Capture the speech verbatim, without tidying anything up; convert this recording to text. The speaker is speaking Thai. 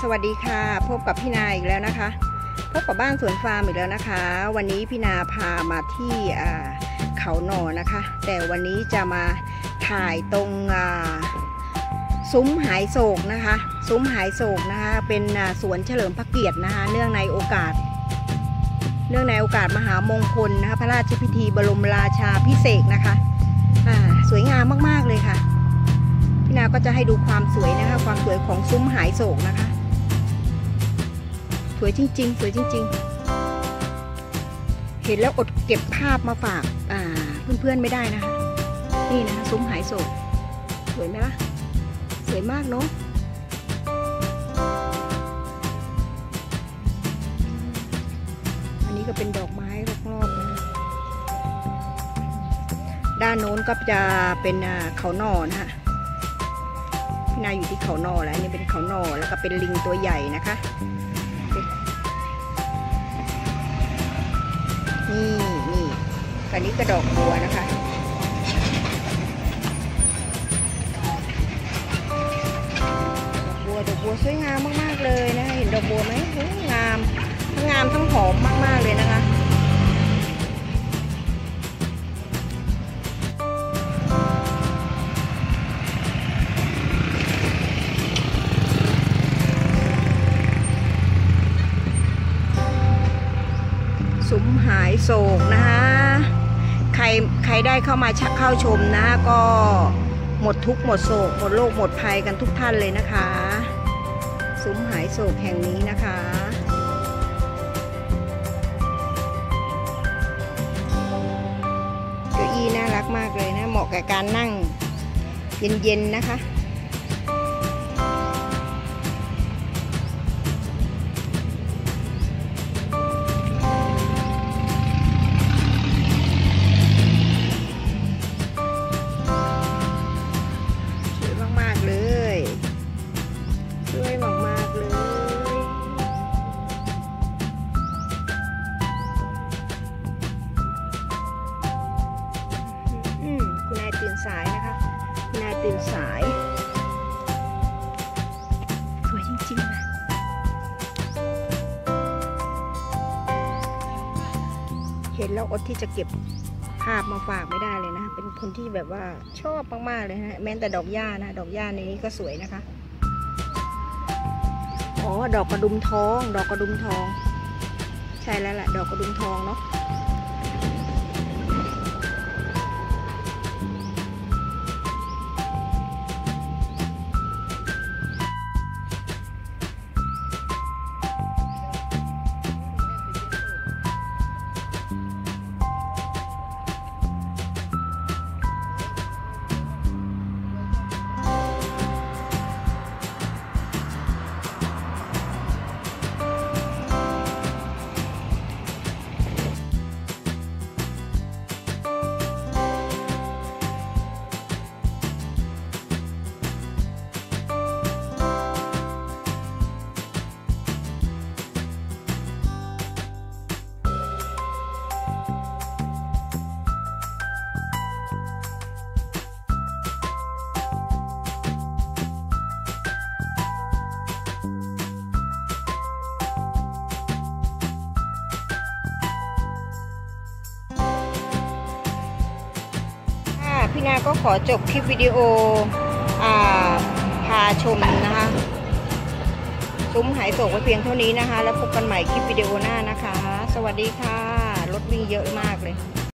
สวัสดีค่ะพบกับพี่นาอีกแล้วนะคะพบกับบ้านสวนฟาร์มอีกแล้วนะคะวันนี้พี่นาพามาที่เขาหน่อนะคะแต่วันนี้จะมาถ่ายตรงซุ้มหายโศกนะคะซุ้มหายโศกนะคะเป็นสวนเฉลิมพระเกียรตินะคะเนื่องในโอกาสเนื่องในโอกาสมหามงคลนะคะพระราชพิธีบรมราชาภิเษกนะคะอ่าสวยงามมากๆเลยค่ะพี่นาก็จะให้ดูความสวยนะคะความสวยของซุ้มหายโศกนะคะสวยจริงๆสวยจริงๆเห็นแล้วอดเก็บภาพมาฝากอ่าเพื่อนๆไม่ได้นะคะนี่นะคะซุ้มหายโศกสวยไหมล่ะสวยมากเนาะอันนี้ก็เป็นดอกไม้รอบๆนะด้านโน้นก็จะเป็นเขาหน่อนะคะพี่นาอยู่ที่เขาหน่อแล้วนี่เป็นเขาหน่อแล้วก็เป็นลิงตัวใหญ่นะคะนี่นี่อันนี้ก็ดอกบัวนะคะดอกบัวดอกบัวสวยงามมากๆเลยนะเห็นดอกบัวไหมงามทั้งงามทั้งหอมมากๆเลยนะคะซุ้มหายโศกนะคะใครใครได้เข้ามาชักเข้าชมนะก็หมดทุกข์หมดโศกหมดโรคหมดภัยกันทุกท่านเลยนะคะซุ้มหายโศกแห่งนี้นะคะเก้าอี้น่ารักมากเลยนะเหมาะกับการนั่งเย็นๆนะคะคุณนายตื่นสายนะคะคุณนายตื่นสายสวยจริงๆนะเห็นแล้วอดที่จะเก็บภาพมาฝากไม่ได้เลยนะเป็นคนที่แบบว่าชอบมากๆเลยนะแม้แต่ดอกหญ้านะดอกหญ้าในนี้ก็สวยนะคะอ๋อดอกกระดุมทองดอกกระดุมทองใช่แล้วแหละดอกกระดุมทองเนาะพี่นาก็ขอจบคลิปวิดีโอพาชมนะคะซุ้มหายโศกไว้เพียงเท่านี้นะคะแล้วพบกันใหม่คลิปวิดีโอหน้านะคะสวัสดีค่ะรถวิ่งเยอะมากเลย